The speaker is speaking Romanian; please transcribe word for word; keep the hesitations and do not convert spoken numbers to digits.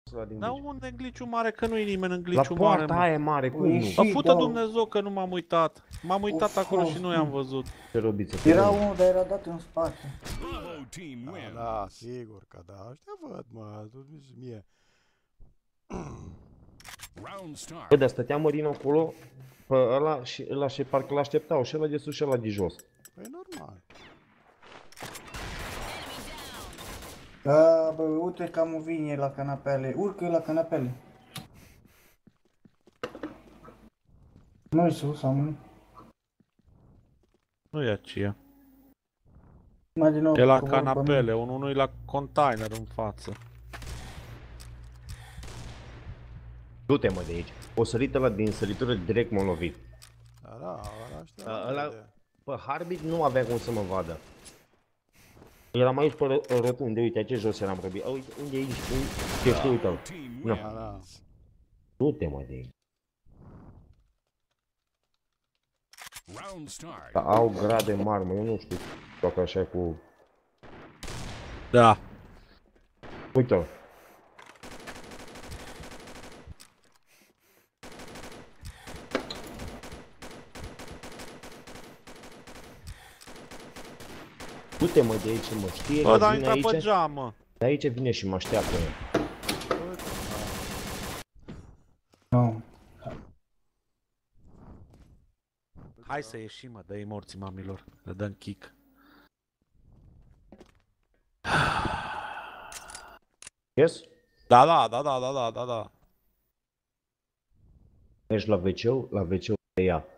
Dar unde în gliciu mare, că nu e nimeni în gliciu mare, La poarta mă. aia mare, cum nu? Mă fută Dumnezeu că nu m-am uitat. M-am uitat acolo și nu i-am văzut. Ce robiță, Era unul, dar era dat în spate. Da, da, sigur că da. Ăștia văd, mă, tu zici mie. Bă, dar stătea Mărino acolo, pe ăla și ăla și parcă l-așteptau, și ăla de sus și ăla de jos. Păi normal. Da, bă, uite cam vine la canapele. Urcă la canapele. Nu-i sus, am. Nu e aceea. Mai din nou. E la coboră pe canapele, unul nu e la container în față. Du-te mă de aici. O sărit ăla din săritură, direct m-a lovit. Da, da, ăla ăștia. A, ăla, pe Harbit nu avea cum să mă vadă. Eram aici pe rotunde, uite, ce jos eram răbit. Uite, unde e aici? Ce știu, uite-l. Nu. Da, da. Du-te mă de aici. Da, au grade mari, mă, eu nu știu. Dacă așa cu... Da. Uite-l. Du-te mă de aici, mă, știe Bă, că dar vine intra pe aici. geam, mă. De aici vine și mă așteaptă. Nu. Hai să ieșim, mă, dă-i morții mamilor. Le dăm kick. Yes? Da, da, da, da, da, da, da, da. Mergi la ve ce-ul, la ve ce-ul te ia.